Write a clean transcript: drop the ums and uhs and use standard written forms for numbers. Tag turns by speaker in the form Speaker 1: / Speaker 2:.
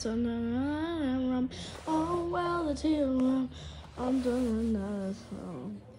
Speaker 1: it's on the oh well the tear I'm doing another song.